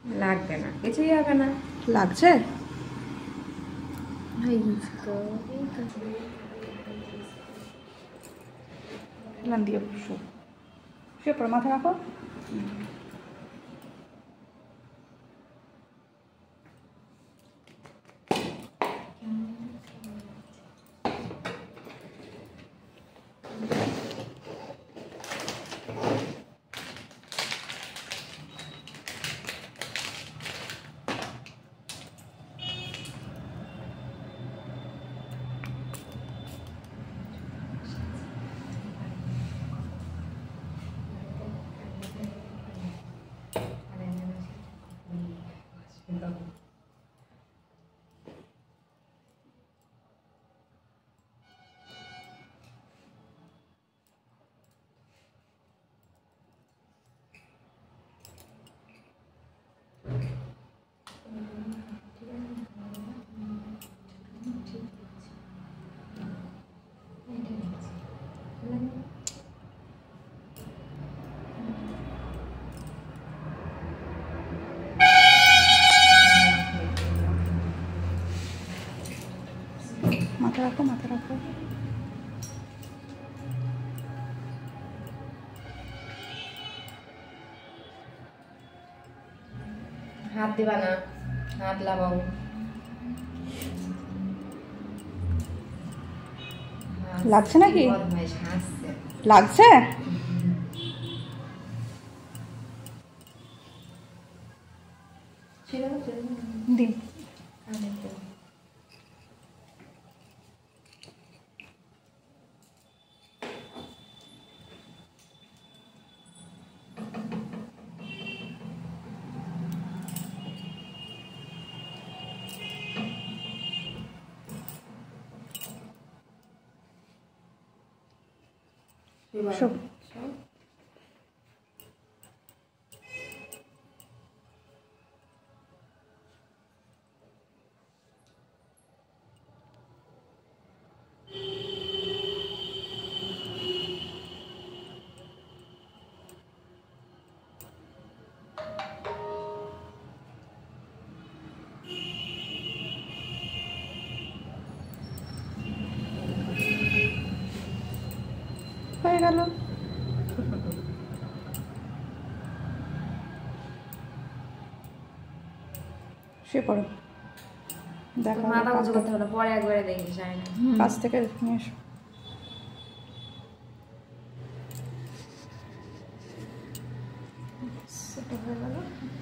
লাগবে না, কিছুই হবে না। লাগছে? দিয়ে শুয়ে পড়ো, মাথা রাখো। মাথা রাখো, মাথা রাখো। হাত দিবা না, হাত লাগাও। লাগছে নাকি? হাসছে। লাগছে? দিন। শোক। হয়ে গেল। শুয়ে পড়ো, দেখো। মাথা উঁচু করতে হবে, পরে একবারে দেখি যায় না। কাছ থেকে নিয়ে এসো। সেটা হয়ে গেল।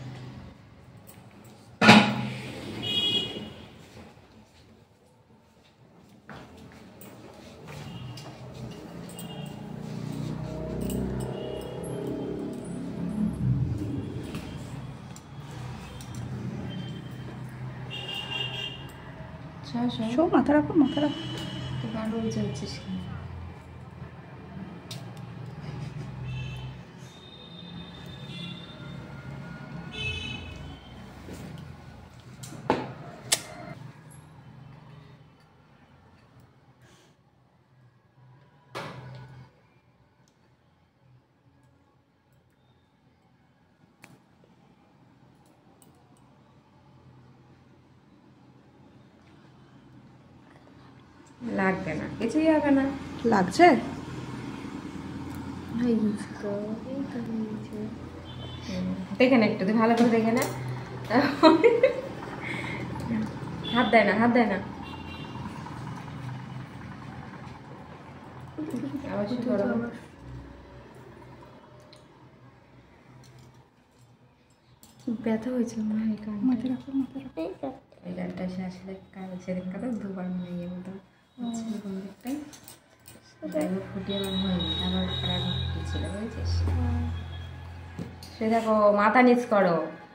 শো, মাথা রাখো, মাথা রাখো। গান চলছিস কেন? লাগবে না, কিছুই হবে না। লাগছে? দেখে না, একটু ভালো করে দেখে না। হাত দেয় না, হাত দেয় না। আবার শুরু করো। ব্যথা হয়েছে মনে হয় কান। মাথা রাখো, মাথা রাখো। এই গানটা সে আসলে কাল সেদিন কাল দুবার মনে ইয়ে মতো কোন দিকটাই ফুটিয়ে মনে হয়নি, আমার আর ফুটিয়েছিল, বুঝেছিস? সে দেখো, মাথা নিচ করো।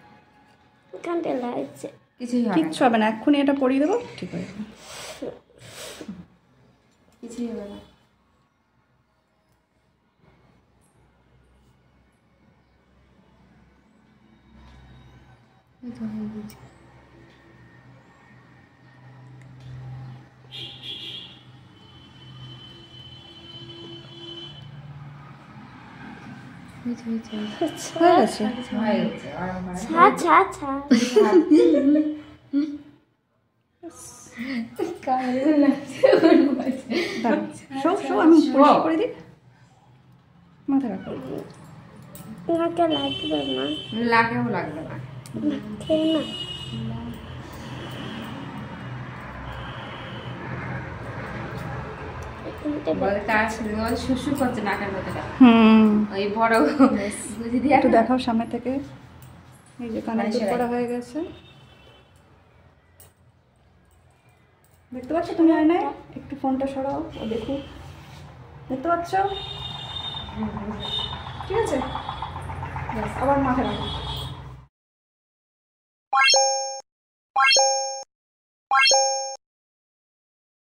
কিছুই হবে না, কিচ্ছু হবে না, এক্ষুনি এটা পরিয়ে দেবো, ঠিক হয়ে যাবে। কিছুই হবে না। হয়ে গেছে। হয়ে গেছে। হয়ে গেছে দাঁড়াও, শো শো, আমি পরিষ্কার করে দিই। মাথা রাখো। আমাকে লাগবে না, লাগেও লাগবে না। খেয়ে না। বলে তার শুশু করছে নাকের মধ্যে, ওই বড় গুজি দিয়ে একটু দেখাও সামনে থেকে। এই যে কানের দুল করা হয়ে গেছে, দেখতে পাচ্ছ তুমি আয়নায়? একটু ফোনটা সরাও, ও দেখুক। দেখতে পাচ্ছ? ঠিক আছে, আবার মাথা রাখো।